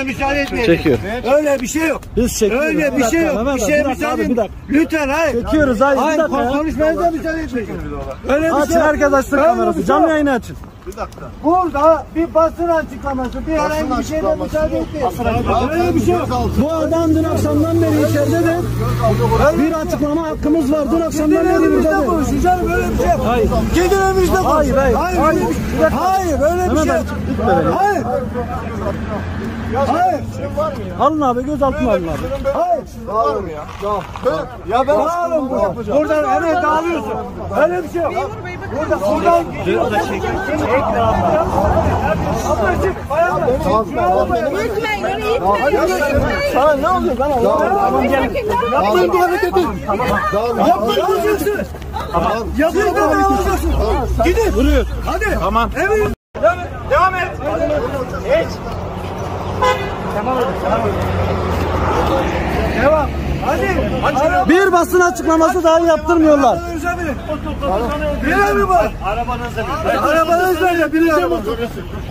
müsaade etmeyeceğiz. Çekiyor. Öyle bir şey yok. Biz çekiyoruz. Öyle bir şey yok. Bir şeye müsaade etmeyin. Lütfen hayır. Çekiyoruz hayır. Hayır, Bir dakika. konuşmanıza müsaade etmeyin. Öyle bir Açın şey yok. herkes açsın kamerası. Canlı yayını açın. Bir dakika. Burada bir basın açıklaması, bir herhangi bir şeyden müsaade etmeyin. Öyle bir şey yok. Bu adam dün akşamdan beri içeride de bir açıklama hakkımız var. Dün akşamdan beri Elimizde burada. konuşacağım, böyle bir şey yok. Hayır. Gidin elimizde konuşun. Hayır, hayır. Hayır, öyle bir şey yok. Hayır. Hayır. Alın abi, gözaltına alın abi. Hayır. Dağılın ya. Ya ben Dağılın buradan hemen dağılıyorsun. Öyle bir şey yok. Buradan gidiyor. Ablacık, bayanlar. Sana ne oluyor lan? Yapmayın bu hareketi. Yapmayın diyeceksiniz. Yapmayın diyeceksiniz. Gidin. Vuruyor. Hadi. Tamam. Emin. Devam et. Geç. Devam. Hadi. Bir basın açıklaması daha yaptırmıyorlar. Bilir mi var? Arabanızda bir. Arabanızda bir. Bileceğim.